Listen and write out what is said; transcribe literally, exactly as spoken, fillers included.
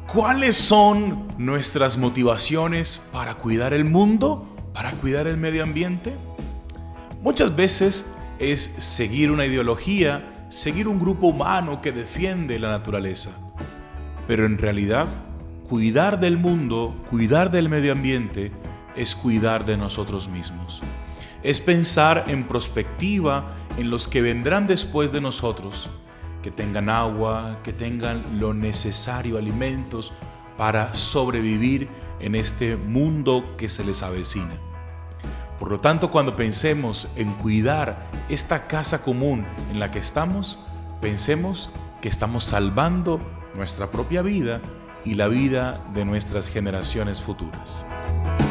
¿Cuáles son nuestras motivaciones para cuidar el mundo, para cuidar el medio ambiente? Muchas veces es seguir una ideología, seguir un grupo humano que defiende la naturaleza. Pero en realidad, cuidar del mundo, cuidar del medio ambiente, es cuidar de nosotros mismos. Es pensar en perspectiva en los que vendrán después de nosotros, que tengan agua, que tengan lo necesario, alimentos para sobrevivir en este mundo que se les avecina. Por lo tanto, cuando pensemos en cuidar esta casa común en la que estamos, pensemos que estamos salvando nuestra propia vida y la vida de nuestras generaciones futuras.